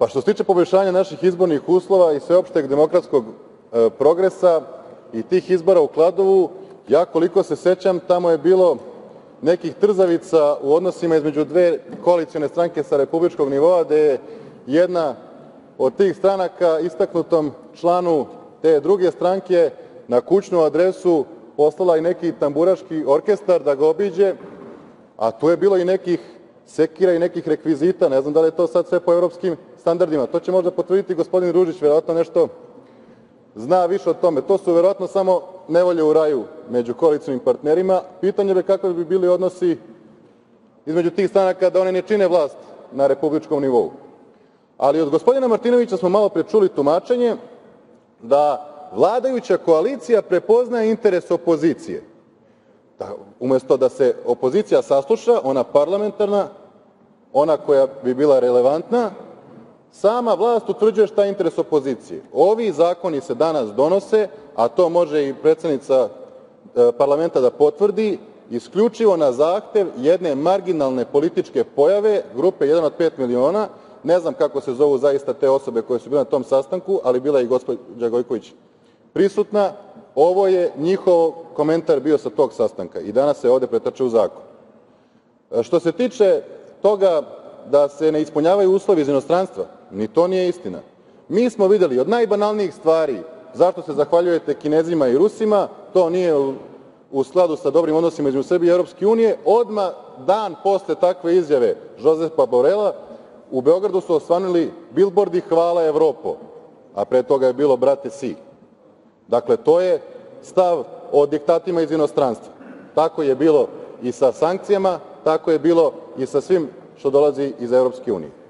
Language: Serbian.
Pa što se tiče poboljšanja naših izbornih uslova i sveopšteg demokratskog progresa i tih izbora u Kladovu, ja koliko se sećam tamo je bilo nekih trzavica u odnosima između dve koalicione stranke sa republičkog nivoa, gde je jedna od tih stranaka istaknutom članu te druge stranke na kućnu adresu poslala i neki tamburaški orkestar da ga obiđe, a tu je bilo i nekih sekira i nekih rekvizita. Ne znam da li je to sad sve po evropskim standardima. To će možda potvrditi gospodin Ružić, verovatno nešto zna više o tome. To su verovatno samo nevolje u raju među koalicionim partnerima. Pitanje je kakvi bi bili odnosi između tih stranaka da one ne čine vlast na republičkom nivou. Ali od gospodina Martinovića smo malopre čuli tumačenje da vladajuća koalicija prepoznaje interes opozicije. Umesto da se opozicija sasluša, ona parlamentarna, ona koja bi bila relevantna, sama vlast utvrđuje šta je interes opozicije. Ovi zakoni se danas donose, a to može i predsednica parlamenta da potvrdi, isključivo na zahtev jedne marginalne političke pojave, grupe "Jedan od 5 miliona", ne znam kako se zovu zaista te osobe koje su bile na tom sastanku, ali bila je i gospođa Gojković prisutna. Ovo je njihov komentar bio sa tog sastanka i danas se ovde pretače u zakon. Što se tiče toga da se ne ispunjavaju uslovi iz inostranstva, ni to nije istina. Mi smo videli od najbanalnijih stvari zašto se zahvaljujete Kinezima i Rusima, to nije u skladu sa dobrim odnosima između Srbije i Evropske unije, odmah dan posle takve izjave Žozefa Borela u Beogradu su osvanuli bilbordi "Hvala Evropo", a pre toga je bilo "Brate Si". Dakle, to je stav o diktatima iz inostranstva. Tako je bilo i sa sankcijama, tako je bilo i sa svim što dolazi iz Evropske unije.